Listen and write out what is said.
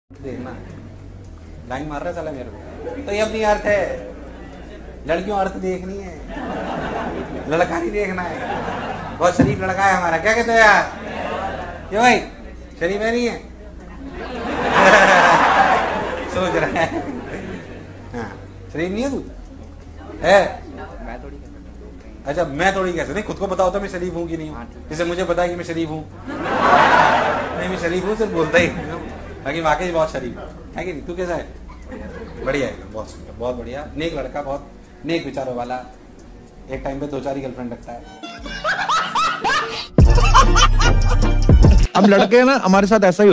देखना लाइन मार रहा है साला मेरे को। तो ये अपनी अर्थ है, लड़कियों अर्थ देखनी है, लड़का नहीं देखना है। बहुत शरीफ लड़का है हमारा, क्या कहते हो यार? क्यों भाई शरीफ है नहीं है? सोच रहा है। हाँ शरीफ नहीं है तू? है? मैं थोड़ी अच्छा मैं थोड़ी कैसे, नहीं खुद को बताओ तो मैं शरीफ हूँ कि नहीं हूँ। जैसे मुझे पता है कि मैं शरीफ हूँ, नहीं मैं शरीफ हूँ सिर्फ बोलता ही, बाकी वाकई बहुत शरीफ है कि नहीं? तू कैसा है? बढ़िया है, बहुत सुंदर, बहुत बढ़िया, नेक लड़का, बहुत नेक विचारों वाला। एक टाइम पे 2-4 ही गर्लफ्रेंड रखता है। हम लड़के हैं ना, हमारे साथ ऐसा ही